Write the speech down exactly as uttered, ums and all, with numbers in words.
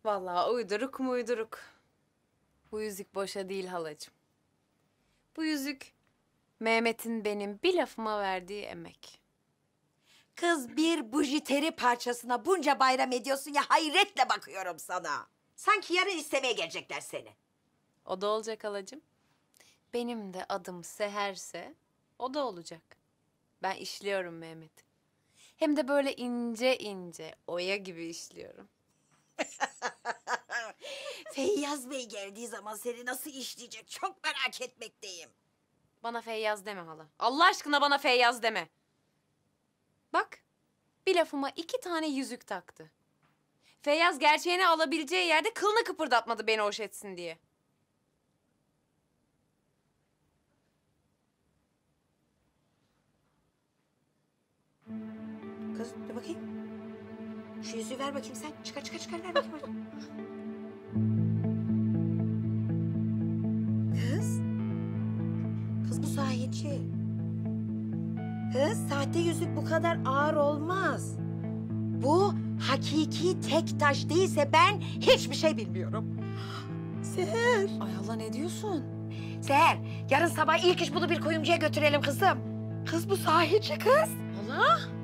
vallahi uyduruk mu uyduruk. Bu yüzük boşa değil halacığım. Bu yüzük Mehmet'in benim bir lafıma verdiği emek. Kız bir bujiteri parçasına bunca bayram ediyorsun ya, hayretle bakıyorum sana. Sanki yarın istemeye gelecekler seni. O da olacak halacığım. Benim de adım Seher'se o da olacak. Ben işliyorum Mehmet'i. Hem de böyle ince ince, oya gibi işliyorum. Feyyaz Bey geldiği zaman seni nasıl işleyecek çok merak etmekteyim. Bana Feyyaz deme hala. Allah aşkına bana Feyyaz deme. Bak, bir lafıma iki tane yüzük taktı. Feyyaz gerçeğini alabileceği yerde kılını kıpırdatmadı beni hoş etsin diye. Kız dur bakayım. Şu yüzüğü ver bakayım sen. Çıkar çıkar çıkar ver bakayım. Kız. Kız bu sahici. Kız sahte yüzük bu kadar ağır olmaz. Bu hakiki tek taş değilse ben hiçbir şey bilmiyorum. Seher. Ay hala ne diyorsun? Seher yarın sabah ilk iş bunu bir kuyumcuya götürelim kızım. Kız bu sahici kız. Hala?